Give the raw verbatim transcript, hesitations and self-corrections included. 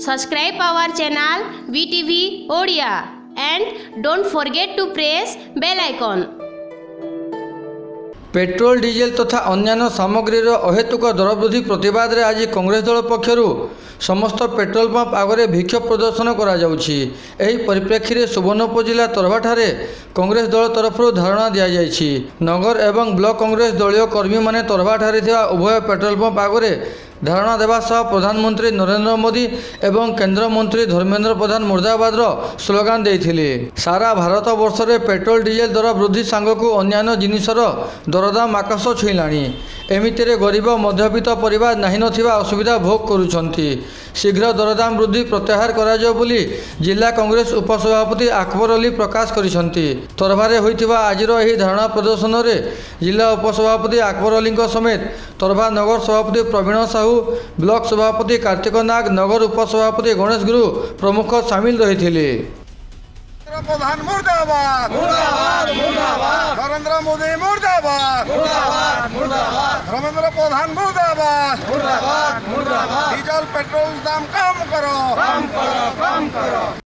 Subscribe our channel B T V Odia and don't forget to press bell icon. Petrol diesel तथा अन्य सामग्री अहेतुक दर वृद्धि प्रतिवाद रे आज कांग्रेस दल पक्षरु समस्त पेट्रोल पंप आगे विक्षोभ प्रदर्शन करा जाउछि। एही परिप्रेक्षी रे सुवर्णपुर जिला तरभा ठारे कांग्रेस दल तरफ धारणा दिया जायछि। नगर एवं ब्लॉक कांग्रेस दलीय कर्मी माने तरभा ठारे थिबा उभय पेट्रोल पंप आगे धारणा देवा सह प्रधानमंत्री नरेंद्र मोदी एवं केंद्र मंत्री धर्मेंद्र प्रधान मुर्दाबाद स्लोगान देइथिले। सारा भारत वर्ष रे पेट्रोल डीजेल दर वृद्धि सांगकु अन्य जिनिसर दरदाम आकाश छुईलाणी। एमितिरे गरीब मध्यवित्त परिवार नाही नथिबा असुविधा भोग करूछंती। शीघ्र दरदाम वृद्धि प्रत्याहार करा जाय बोली जिला कांग्रेस उपसभापति अकबर अली प्रकाश करिसंती। तरभारे होइतिबा आजिर एही धारणा प्रदर्शन रे जिला उपसभापति अकबर अली समेत तरभा नगर सभापति प्रवीण साहू, ब्लॉक सभापति कार्तिक नाग, नगर उपसभापति गणेश गुरु प्रमुख सामिल रही। प्रधान मुर्दाबाद मुर्दाबाद मुर्दाबाद नरेंद्र मोदी मुर्दाबाद मुर्दाबाद मुर्दाबाद धर्मेंद्र प्रधान मुर्दाबाद मुर्दाबाद मुर्दाबाद डीजल पेट्रोल दाम कम करो कम करो कम करो।